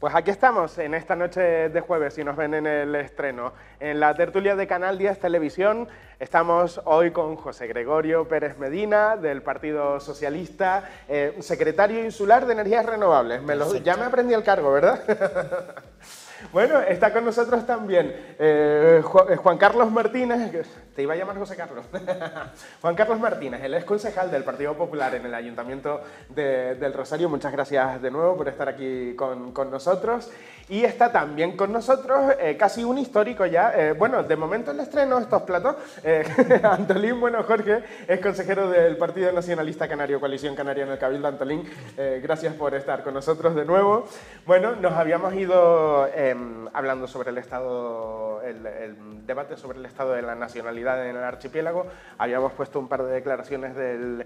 Pues aquí estamos en esta noche de jueves, si nos ven en el estreno, en la tertulia de Canal 10 Televisión. Estamos hoy con José Gregorio Pérez Medina, del Partido Socialista, secretario insular de Energías Renovables. Ya me aprendí el cargo, ¿verdad? Bueno, está con nosotros también Juan Carlos Martínez, te iba a llamar José Carlos. Juan Carlos Martínez, él es concejal del Partido Popular en el Ayuntamiento del Rosario. Muchas gracias de nuevo por estar aquí con nosotros. Y está también con nosotros casi un histórico ya, bueno, de momento el estreno estos platos, Antolín Bueno Jorge, es consejero del Partido Nacionalista Canario, Coalición Canaria en el Cabildo. Antolín, gracias por estar con nosotros de nuevo. Bueno, nos habíamos ido hablando sobre el estado, el debate sobre el estado de la nacionalidad en el archipiélago. Habíamos puesto un par de declaraciones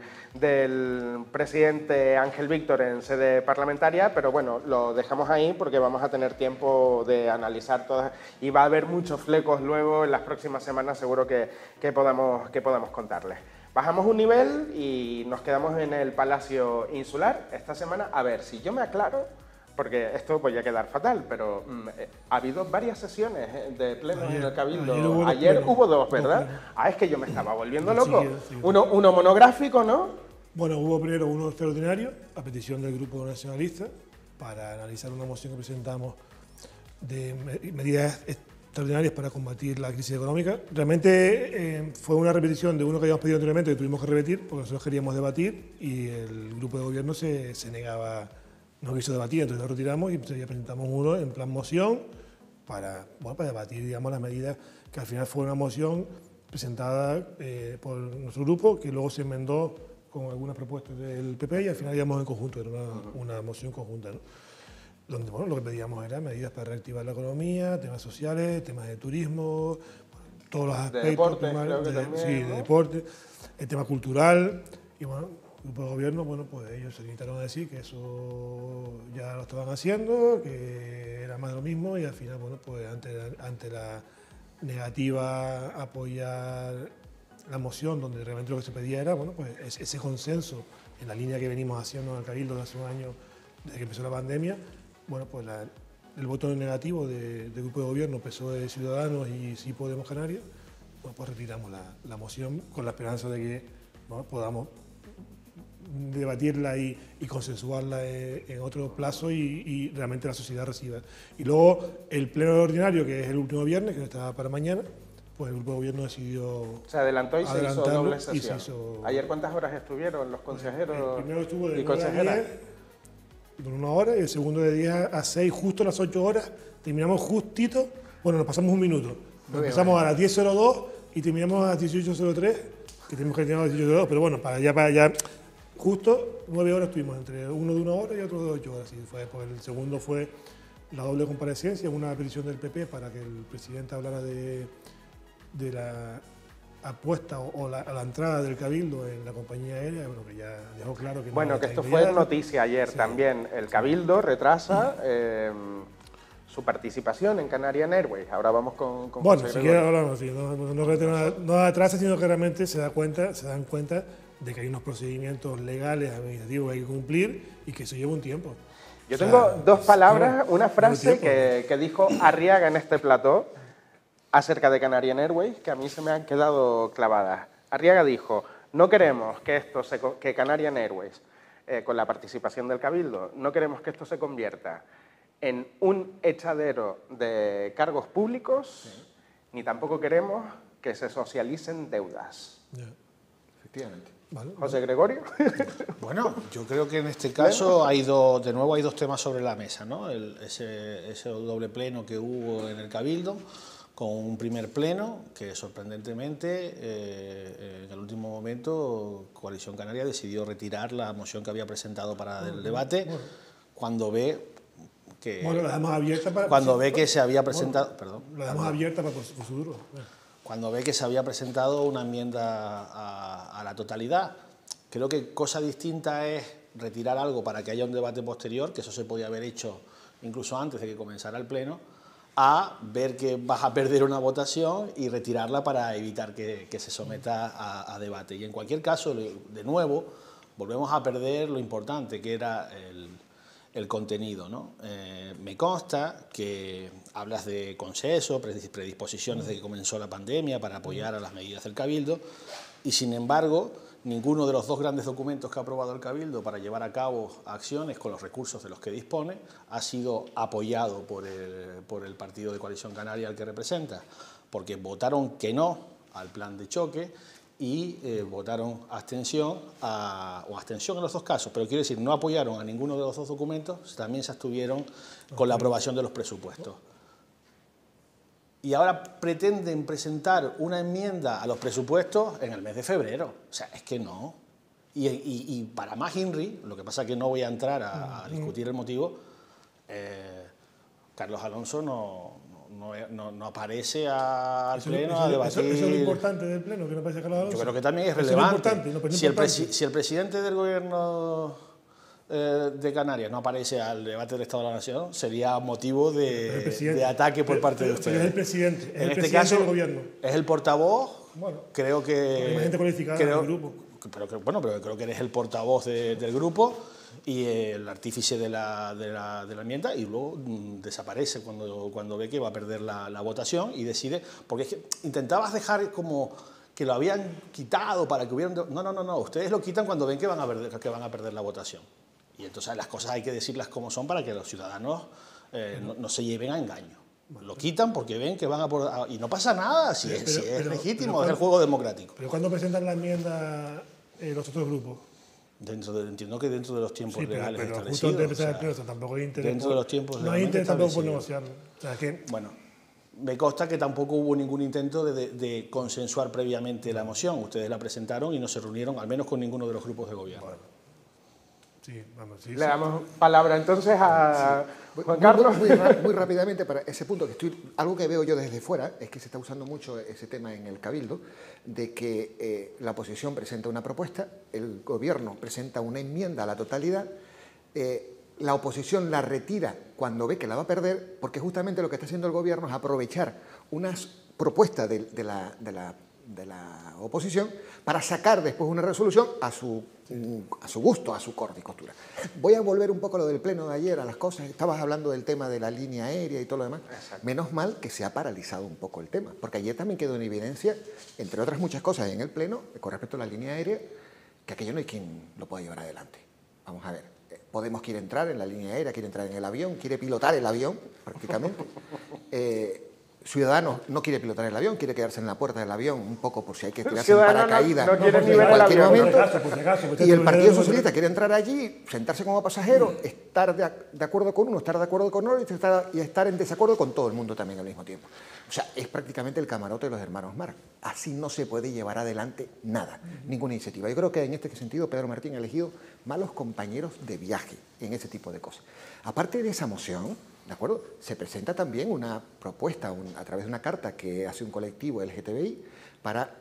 del presidente Ángel Víctor en sede parlamentaria, pero bueno, lo dejamos ahí porque vamos a tener tiempo de analizar todas y va a haber muchos flecos luego en las próximas semanas, seguro que podamos contarles. Bajamos un nivel y nos quedamos en el Palacio Insular esta semana. A ver, si yo me aclaro, porque esto podría quedar fatal, pero ha habido varias sesiones de plenos en el Cabildo. Ayer hubo dos, ¿verdad? Es que yo me estaba volviendo loco. Uno monográfico, ¿no? Bueno, hubo primero uno extraordinario, a petición del Grupo Nacionalista, para analizar una moción que presentamos de medidas extraordinarias para combatir la crisis económica. Realmente fue una repetición de uno que habíamos pedido anteriormente, que tuvimos que repetir, porque nosotros queríamos debatir y el grupo de gobierno se negaba, no quiso debatir, entonces lo retiramos y ya presentamos uno en plan moción para debatir, digamos, las medidas, que al final fue una moción presentada por nuestro grupo, que luego se enmendó con algunas propuestas del PP y al final íbamos en conjunto, era una moción conjunta, ¿no? Donde lo que pedíamos era medidas para reactivar la economía, temas sociales, temas de turismo, todos los aspectos. De deporte, creo que también, sí, ¿no? De deporte, el tema cultural. Y bueno, el grupo de gobierno, bueno, pues ellos se limitaron a decir que eso ya lo estaban haciendo, que era más de lo mismo y al final, bueno, pues ante la negativa a apoyar la moción, donde realmente lo que se pedía era, bueno, pues ese consenso en la línea que venimos haciendo en el Cabildo de hace un año, desde que empezó la pandemia, bueno, pues el voto negativo del grupo de gobierno, PSOE, Ciudadanos y Sí Podemos Canarias, bueno, pues retiramos la moción con la esperanza de que, bueno, podamos debatirla y consensuarla en otro plazo y realmente la sociedad reciba. Y luego el pleno ordinario, que es el último viernes, que está para mañana, pues el grupo de gobierno decidió... Se adelantó y se hizo doble y sesión. se hizo... ¿Ayer cuántas horas estuvieron los consejeros El primero estuvo de y 9 a consejeras? 10, por 1 hora, y el segundo de 10 a 6, justo a las 8 horas, terminamos justito, bueno, nos pasamos un minuto. Empezamos a las 10:02 y terminamos a las 18:03, que tenemos que terminar a las 18:02, pero bueno, para allá, justo 9 horas estuvimos, entre uno de 1 hora y otro de 8 horas. Pues el segundo fue la doble comparecencia, una petición del PP para que el presidente hablara de la apuesta o la entrada del Cabildo en la compañía aérea, bueno, que ya dejó claro que... Bueno, no que esto está fue noticia ayer también. El Cabildo retrasa su participación en Canarian Airways. Ahora vamos con Bueno, José si quieres Gregorio. hablamos, sí, no atrasa, sino que realmente se dan cuenta de que hay unos procedimientos legales, administrativos que hay que cumplir y que eso lleva un tiempo. Yo tengo dos palabras, una frase que dijo Arriaga en este plató acerca de Canarian Airways, que a mí se me han quedado clavadas. Arriaga dijo: no queremos que Canarian Airways, con la participación del Cabildo, no queremos que esto se convierta en un echadero de cargos públicos, ni tampoco queremos que se socialicen deudas. Ya. Efectivamente. Vale, José Gregorio. Bueno, yo creo que en este caso hay dos temas sobre la mesa, ¿no? Ese doble pleno que hubo en el Cabildo, con un primer pleno que sorprendentemente en el último momento Coalición Canaria decidió retirar la moción que había presentado para el debate cuando ve que... Bueno, la dejamos abierta para... Cuando ve que se había presentado... Perdón. La dejamos abierta para futuro. Cuando ve que se había presentado una enmienda a la totalidad. Creo que cosa distinta es retirar algo para que haya un debate posterior, que eso se podía haber hecho incluso antes de que comenzara el pleno, a ver que vas a perder una votación y retirarla para evitar que se someta a debate. Y en cualquier caso, de nuevo, volvemos a perder lo importante, que era el contenido, ¿no? Me consta que hablas de consenso, predisposiciones de que comenzó la pandemia para apoyar a las medidas del Cabildo, y sin embargo ninguno de los dos grandes documentos que ha aprobado el Cabildo para llevar a cabo acciones con los recursos de los que dispone ha sido apoyado por el partido de Coalición Canaria al que representa, porque votaron que no al plan de choque y votaron abstención, o abstención en los dos casos, pero quiero decir, no apoyaron a ninguno de los dos documentos, también se abstuvieron con la aprobación de los presupuestos. Y ahora pretenden presentar una enmienda a los presupuestos en el mes de febrero. O sea, es que no. Y para más Henry, lo que pasa es que no voy a entrar a discutir el motivo, Carlos Alonso no aparece al Pleno a debatir. Eso es lo importante del Pleno, que no aparece Carlos Alonso. Yo creo que también es relevante. Si el presidente del Gobierno de Canarias no aparece al debate del Estado de la Nación, sería motivo de ataque por parte de ustedes. Es el presidente, en este caso, del Gobierno. Es el portavoz, bueno, creo que... Hay gente cualificada en el grupo. Pero creo que eres el portavoz del grupo y el artífice de la enmienda, y luego desaparece cuando ve que va a perder la votación y decide, porque es que intentabas dejar como que lo habían quitado para que hubieran... No, ustedes lo quitan cuando ven que van a perder la votación. Y entonces las cosas hay que decirlas como son para que los ciudadanos no se lleven a engaño. Lo quitan porque ven que van a... Y no pasa nada, si es legítimo, es el juego democrático. ¿Pero cuándo presentan la enmienda los otros grupos? Entiendo que dentro de los tiempos legales pero establecidos. Justo antes de empezar el pleno, tampoco hay interés. Dentro de los tiempos no hay interés tampoco por negociarlo. O sea, que... Bueno, me consta que tampoco hubo ningún intento de consensuar previamente la moción. Ustedes la presentaron y no se reunieron, al menos con ninguno de los grupos de gobierno. Bueno. Sí, Le damos palabra entonces a Juan Carlos. Muy rápidamente para ese punto, algo que veo yo desde fuera es que se está usando mucho ese tema en el Cabildo, de que la oposición presenta una propuesta, el gobierno presenta una enmienda a la totalidad, la oposición la retira cuando ve que la va a perder, porque justamente lo que está haciendo el gobierno es aprovechar unas propuestas de la oposición para sacar después una resolución a su gusto, a su corte y costura. Voy a volver un poco a lo del pleno de ayer, a las cosas. Estabas hablando del tema de la línea aérea y todo lo demás. Exacto. Menos mal que se ha paralizado un poco el tema, porque ayer también quedó en evidencia, entre otras muchas cosas en el pleno, con respecto a la línea aérea, que aquello no hay quien lo pueda llevar adelante. Vamos a ver, Podemos quiere entrar en la línea aérea, quiere entrar en el avión, quiere pilotar el avión, prácticamente. Ciudadanos no quiere pilotar el avión, quiere quedarse en la puerta del avión, un poco por si hay que tirarse en paracaídas en cualquier momento. Y el Partido Socialista quiere entrar allí, sentarse como pasajero, estar de acuerdo con uno, estar de acuerdo con otro y estar en desacuerdo con todo el mundo también al mismo tiempo. O sea, es prácticamente el camarote de los hermanos Marx. Así no se puede llevar adelante nada, ninguna iniciativa. Yo creo que en este sentido Pedro Martín ha elegido malos compañeros de viaje en ese tipo de cosas. Aparte de esa moción, ¿de acuerdo? Se presenta también una propuesta a través de una carta que hace un colectivo LGTBI para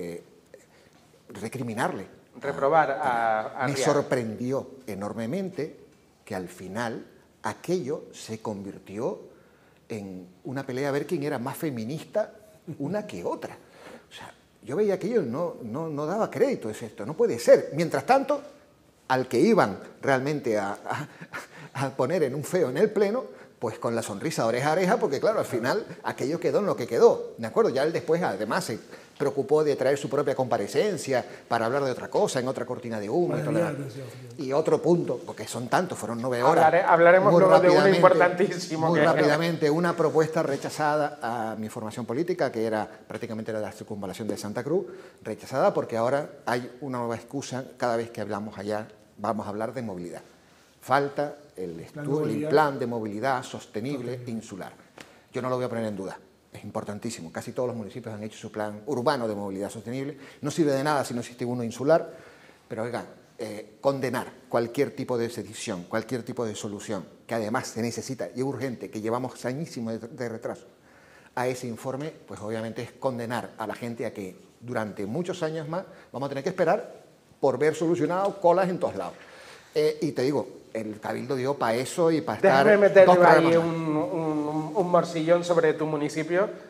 recriminarle. Reprobar a Me sorprendió enormemente que al final aquello se convirtió en una pelea a ver quién era más feminista una que otra. O sea, yo veía aquello y no daba crédito, es esto, no puede ser. Mientras tanto, al que iban realmente a poner en un feo en el pleno, pues con la sonrisa oreja a oreja, porque claro, al final aquello quedó en lo que quedó, ¿de acuerdo? Ya él después además se preocupó de traer su propia comparecencia para hablar de otra cosa, en otra cortina de humo. Y otro punto, porque son tantos, fueron 9 horas. Hablaremos luego de uno importantísimo. Muy rápidamente, una propuesta rechazada a mi formación política, que era prácticamente la circunvalación de Santa Cruz, rechazada porque ahora hay una nueva excusa, cada vez que hablamos allá vamos a hablar de movilidad. Falta el plan de movilidad sostenible insular. Yo no lo voy a poner en duda, es importantísimo. Casi todos los municipios han hecho su plan urbano de movilidad sostenible. No sirve de nada si no existe uno insular, pero oigan, condenar cualquier tipo de decisión, cualquier tipo de solución, que además se necesita y es urgente, que llevamos añísimos de retraso, a ese informe, pues obviamente es condenar a la gente a que durante muchos años más vamos a tener que esperar por ver solucionado colas en todos lados. Y te digo, el Cabildo dio para eso y para estar... Déjame meterle ahí un morcillón sobre tu municipio.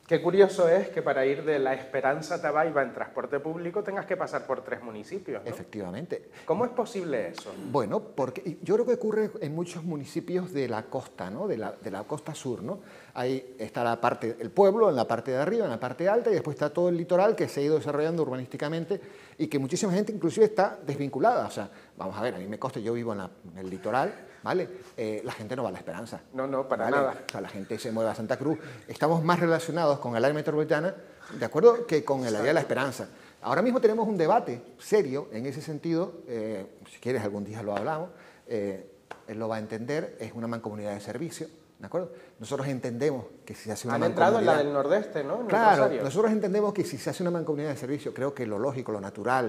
Qué curioso es que para ir de La Esperanza a Tabaiba en transporte público tengas que pasar por 3 municipios, ¿no? Efectivamente. ¿Cómo es posible eso? Bueno, porque yo creo que ocurre en muchos municipios de la costa, ¿no? de la costa sur, ¿no? Ahí está la parte, el pueblo en la parte de arriba, en la parte alta, y después está todo el litoral que se ha ido desarrollando urbanísticamente y que muchísima gente inclusive está desvinculada. O sea, vamos a ver, a mí me consta, yo vivo en el litoral, ¿vale? La gente no va a La Esperanza. No, para ¿vale? nada. O sea, la gente se mueve a Santa Cruz. Estamos más relacionados con el área metropolitana, ¿de acuerdo?, que con el área de La Esperanza. Ahora mismo tenemos un debate serio en ese sentido, si quieres algún día lo hablamos, él lo va a entender, es una mancomunidad de servicio, ¿de acuerdo? Nosotros entendemos que si se hace una mancomunidad... Han entrado en la del Nordeste, ¿no? En Claro, Rosario. nosotros entendemos que si se hace una mancomunidad de servicio, creo que lo lógico, lo natural,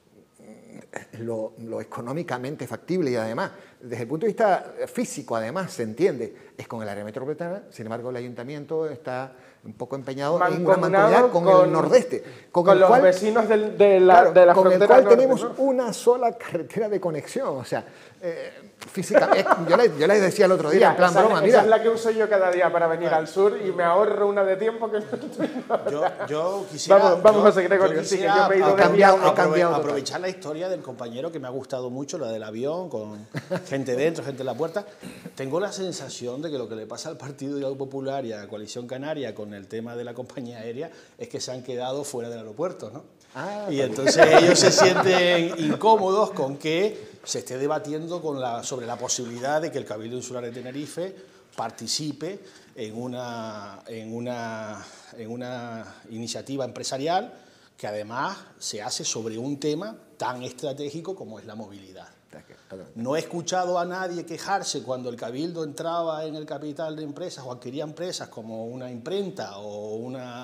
lo económicamente factible y además, desde el punto de vista físico, además, se entiende, es con el área metropolitana. Sin embargo, el ayuntamiento está un poco empeñado en una mancomunidad con el Nordeste. Con los vecinos de la con el frontera cual norte, tenemos ¿no? una sola carretera de conexión. O sea, físicamente, yo les decía el otro día, Mira, en plan broma, esa mira. es la que uso yo cada día para venir al sur y me ahorro una de tiempo que Yo quisiera... Vamos, José Gregorio, sí, que yo me he ido cambiado aprovechar la historia del compañero que me ha gustado mucho, la del avión, con gente dentro, gente en la puerta. Tengo la sensación de que lo que le pasa al Partido Diálogo Popular y a la Coalición Canaria con el tema de la compañía aérea es que se han quedado fuera del aeropuerto, ¿no? Y entonces ellos se sienten incómodos con que se esté debatiendo sobre la posibilidad de que el Cabildo Insular de Tenerife participe en una iniciativa empresarial que además se hace sobre un tema tan estratégico como es la movilidad. No he escuchado a nadie quejarse cuando el Cabildo entraba en el capital de empresas o adquiría empresas como una imprenta o una...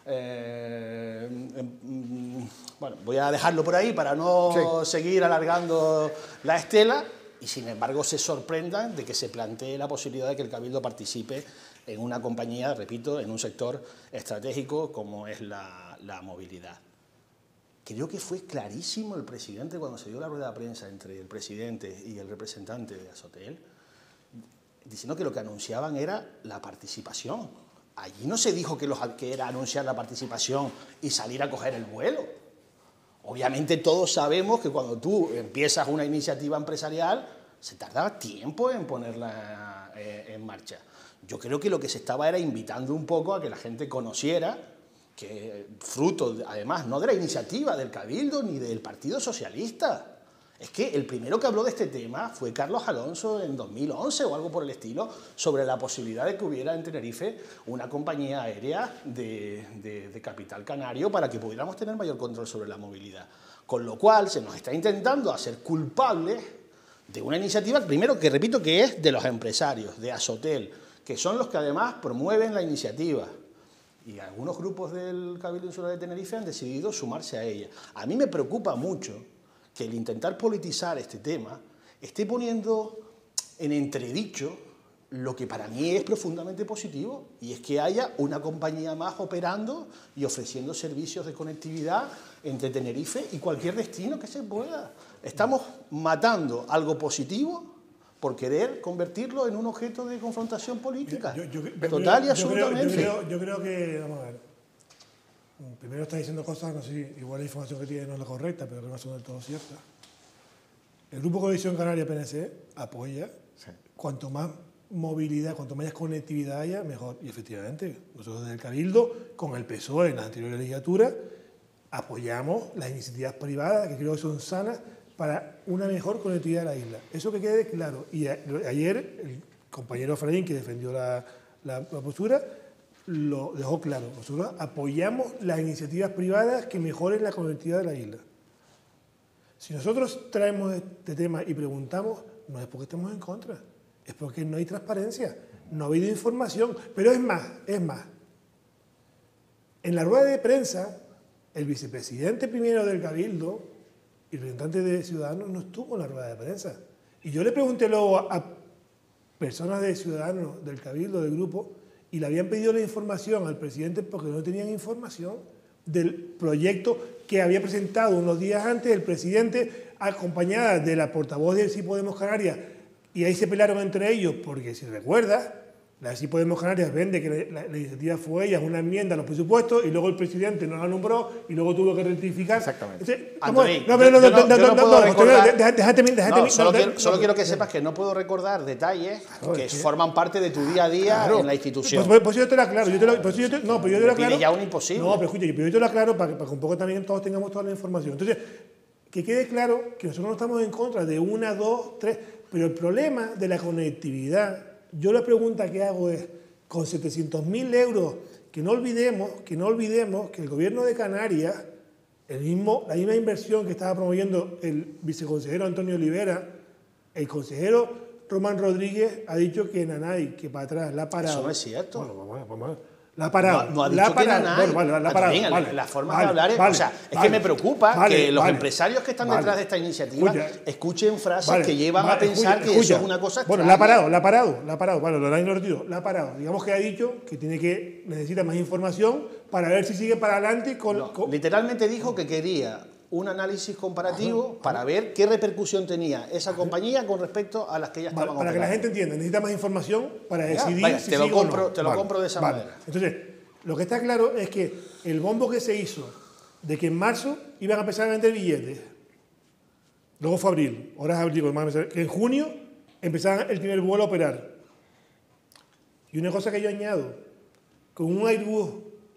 bueno, voy a dejarlo por ahí para no seguir alargando la estela, y sin embargo se sorprendan de que se plantee la posibilidad de que el Cabildo participe en una compañía, repito, en un sector estratégico como es la movilidad. Creo que fue clarísimo el presidente cuando se dio la rueda de prensa entre el presidente y el representante de Azotel, diciendo que lo que anunciaban era la participación. Allí no se dijo que era anunciar la participación y salir a coger el vuelo. Obviamente todos sabemos que cuando tú empiezas una iniciativa empresarial se tarda tiempo en ponerla en marcha. Yo creo que lo que se estaba era invitando un poco a que la gente conociera que fruto, además, no de la iniciativa del Cabildo ni del Partido Socialista. Es que el primero que habló de este tema fue Carlos Alonso en 2011 o algo por el estilo, sobre la posibilidad de que hubiera en Tenerife una compañía aérea de capital canario para que pudiéramos tener mayor control sobre la movilidad. Con lo cual se nos está intentando hacer culpables de una iniciativa, primero que repito que es de los empresarios, de Azotel, que son los que además promueven la iniciativa. Y algunos grupos del Cabildo Insular de Tenerife han decidido sumarse a ella. A mí me preocupa mucho que el intentar politizar este tema esté poniendo en entredicho lo que para mí es profundamente positivo, y es que haya una compañía más operando y ofreciendo servicios de conectividad entre Tenerife y cualquier destino que se pueda. Estamos matando algo positivo por querer convertirlo en un objeto de confrontación política. Total y absolutamente. Yo creo que, vamos a ver, primero está diciendo cosas, no sé si igual la información que tiene no es la correcta, pero que no son del todo ciertas. El Grupo Coalición Canaria PNC apoya cuanto más movilidad, cuanto más conectividad haya, mejor. Y efectivamente, nosotros desde el Cabildo, con el PSOE en la anterior legislatura, apoyamos las iniciativas privadas, que creo que son sanas, para una mejor conectividad de la isla. Eso que quede claro. Y ayer el compañero Fradín, que defendió la postura, lo dejó claro. Nosotros apoyamos las iniciativas privadas que mejoren la conectividad de la isla. Si nosotros traemos este tema y preguntamos, no es porque estemos en contra, es porque no hay transparencia, no ha habido información. Pero es más, en la rueda de prensa, el vicepresidente primero del Cabildo y el representante de Ciudadanos no estuvo en la rueda de prensa. Y yo le pregunté luego a personas de Ciudadanos, del Cabildo, del grupo, y le habían pedido la información al presidente porque no tenían información del proyecto que había presentado unos días antes el presidente, acompañada de la portavoz del Sí Podemos Canarias, y ahí se pelearon entre ellos, porque si recuerdas, Sí Podemos Canarias vende que la iniciativa fue ella, una enmienda a los presupuestos, y luego el presidente no la nombró y luego tuvo que rectificar. Exactamente. Solo quiero que sepas que no puedo recordar detalles que forman parte de tu día a día en la institución. Pues yo te lo aclaro. Tiene ya un imposible. No, pero escucha, yo te lo aclaro para que un poco también todos tengamos toda la información. Entonces, que quede claro que nosotros no estamos en contra de una, dos, tres, pero el problema de la conectividad, yo la pregunta que hago es, con 700.000 euros, que no olvidemos que el gobierno de Canarias, la misma inversión que estaba promoviendo el viceconsejero Antonio Olivera, el consejero Román Rodríguez ha dicho que Nanay, que para atrás la ha parado. Eso no es cierto. Bueno, vamos a ver. La ha parado. No ha dicho que Nanay. La ha parado. La forma de hablar es... o sea, es que me preocupa que los empresarios que están detrás de esta iniciativa escuchen frases que llevan a pensar que eso es una cosa extraña. Bueno, la ha parado. Vale, lo han retiro. La ha parado. Digamos que ha dicho que necesita más información para ver si sigue para adelante con... Literalmente dijo que quería un análisis comparativo para ver qué repercusión tenía esa compañía con respecto a las que ya estaban para que la gente entienda, necesita más información para decidir si te lo sigue compro, o no. Te lo compro de esa manera. Entonces, lo que está claro es que el bombo que se hizo de que en marzo iban a empezar a vender billetes, luego fue abril, ahora es abril, que en junio empezaban el primer vuelo a operar. Y una cosa que yo añado, con un Airbus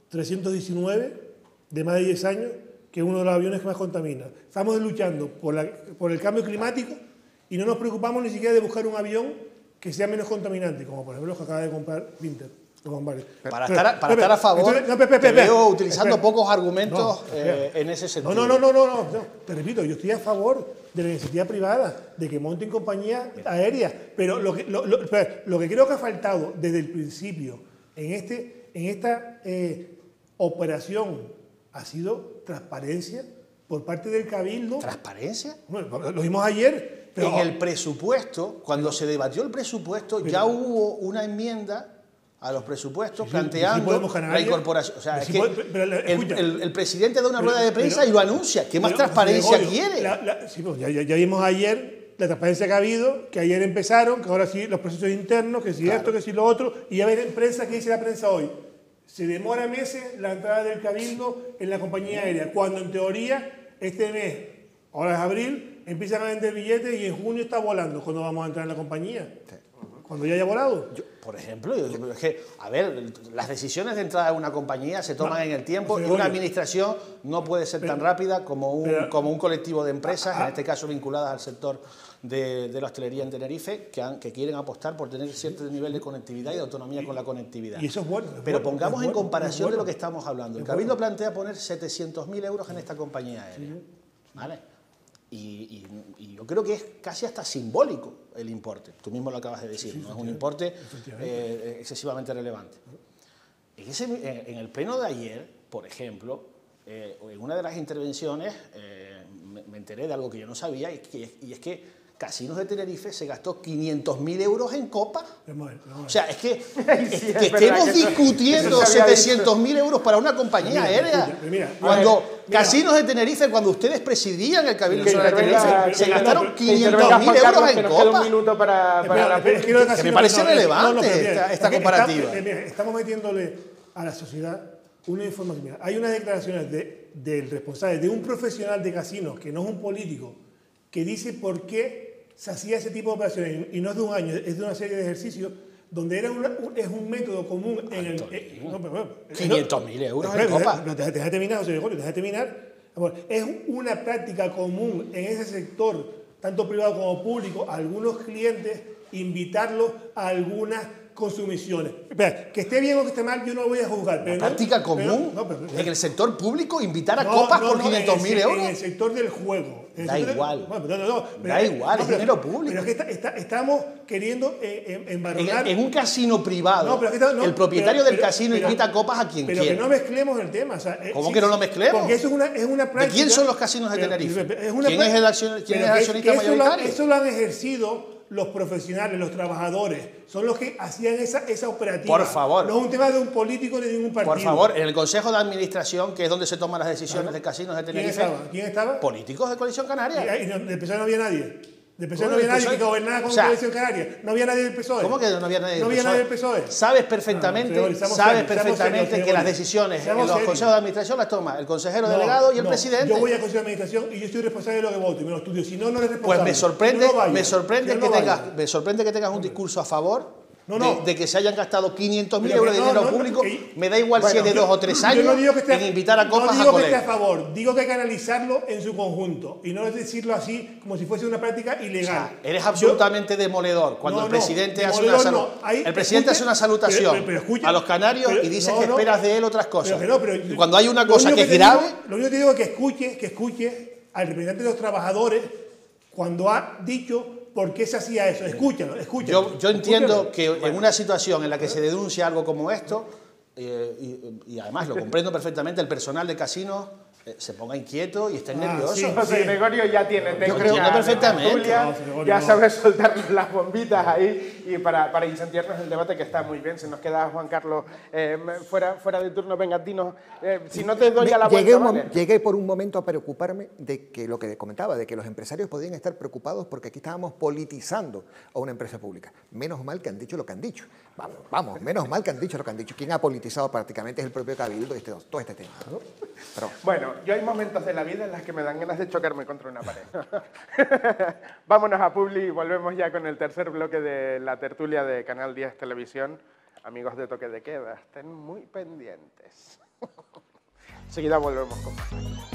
319 de más de 10 años, que es uno de los aviones que más contamina. Estamos luchando por el cambio climático y no nos preocupamos ni siquiera de buscar un avión que sea menos contaminante, como por ejemplo los que acaba de comprar Winter. Para estar a favor, te veo utilizando pocos argumentos en ese sentido. No, te repito, yo estoy a favor de la iniciativa privada, de que monten compañías aéreas, pero lo que creo que ha faltado desde el principio en esta operación ha sido transparencia por parte del Cabildo. ¿Transparencia? Bueno, lo vimos ayer. Pero en el presupuesto, cuando se debatió el presupuesto, ya hubo una enmienda a los presupuestos planteando la incorporación. O sea, es que el presidente da una rueda de prensa y lo anuncia. ¿Qué más transparencia quiere? Ya vimos ayer la transparencia que ha habido, que ayer empezaron, que ahora sí los procesos internos, que si esto, que si lo otro, y ya ven prensa, ¿qué dice la prensa hoy? Se demora meses la entrada del Cabildo en la compañía aérea, cuando en teoría este mes, ahora es abril, empiezan a vender billetes y en junio está volando cuando vamos a entrar en la compañía. Sí. Cuando ya haya volado. Por ejemplo, es que, a ver, las decisiones de entrada de una compañía se toman en el tiempo y una administración no puede ser tan rápida como un colectivo de empresas, en este caso vinculadas al sector de la hostelería en Tenerife, que quieren apostar por tener cierto nivel de conectividad y de autonomía con la conectividad. Y eso es bueno. Pero pongamos en comparación de lo que estamos hablando. El Cabildo plantea poner 700.000 euros en esta compañía aérea. ¿Vale? Y yo creo que es casi hasta simbólico el importe. Tú mismo lo acabas de decir, no es un importe excesivamente relevante. En el pleno de ayer, por ejemplo, en una de las intervenciones me enteré de algo que yo no sabía, y es que Casinos de Tenerife se gastó 500.000 euros en copa. O sea, es que estemos discutiendo 700.000 euros para una compañía aérea. Cuando Casinos de Tenerife, cuando ustedes presidían el Cabildo de Tenerife, se gastaron 500.000 euros en copa. Que me parece relevante esta comparativa. Estamos metiéndole a la sociedad una información. Hay unas declaraciones del responsable, de un profesional de casinos, que no es un político, que dice por qué se hacía ese tipo de operaciones, y no es de un año, es de una serie de ejercicios, donde es un método común en el... 500.000 euros en copa. Deja terminar, José Gregorio, deja terminar. Es una práctica común en ese sector, tanto privado como público, a algunos clientes, invitarlos a algunas consumiciones. Espera, que esté bien o que esté mal, yo no lo voy a juzgar. Pero práctica común en el sector público, invitar a copas por 500.000 euros. En el sector del juego. Da igual. Da igual, es dinero público. Pero es que estamos queriendo embarronar... En un casino privado, el propietario del casino invita copas a quien quiera. Pero que no mezclemos el tema. ¿Cómo que no lo mezclemos? Porque eso es una práctica... ¿De quién son los casinos de Tenerife? ¿Quién es el accionista mayoritario? Eso lo han ejercido los profesionales, los trabajadores, son los que hacían esa operativa. Por favor. No es un tema de un político ni de ningún partido. Por favor, en el Consejo de Administración, que es donde se toman las decisiones de Casinos de Tenerife. ¿Quién estaba? Políticos de Coalición Canaria. Y de empezar no había nadie. Del PSOE no había nadie que gobernara con Coalición Canaria. No había nadie del PSOE. ¿Cómo que no había nadie del PSOE? No había nadie del PSOE. Sabes perfectamente que las decisiones en los consejos de administración las toma el consejero delegado y el presidente. Yo voy al consejo de administración y yo estoy responsable de lo que voto y me lo estudio. Si no, no eres pues responsable. me sorprende que tengas un discurso a favor de que se hayan gastado 500.000 euros de dinero público. Me da igual si es de 2 o 3 años en invitar a copas a colegas. No digo que esté a favor, digo que hay que analizarlo en su conjunto y no decirlo así como si fuese una práctica ilegal. O sea, eres absolutamente demoledor cuando el presidente hace una salutación a los canarios y dice que esperas de él otras cosas. Y cuando hay una cosa que es grave... Lo único que te digo es que escuche al representante de los trabajadores cuando ha dicho por qué se hacía eso. Escúchalo. Yo entiendo que en una situación en la que se denuncia algo como esto, y además lo comprendo perfectamente, el personal de casinos se ponga inquieto y esté nervioso. Sí, José Gregorio ya tiene técnica. Yo creo perfectamente. Ya sabe soltar las bombitas ahí y para incendiarnos el debate, que está muy bien. Se nos queda Juan Carlos fuera de turno. Venga, dinos, si no te doy a la vuelta, llegué por un momento a preocuparme de que lo que comentaba, de que los empresarios podían estar preocupados porque aquí estábamos politizando a una empresa pública. Menos mal que han dicho lo que han dicho. Vamos, menos mal que han dicho lo que han dicho. Quien ha politizado prácticamente es el propio Cabildo y todo este tema, ¿no? Pero, bueno, yo hay momentos de la vida en los que me dan ganas de chocarme contra una pared. Vámonos a Publi y volvemos ya con el tercer bloque de la tertulia de Canal 10 Televisión. Amigos de Toque de Queda, estén muy pendientes. Enseguida volvemos con más.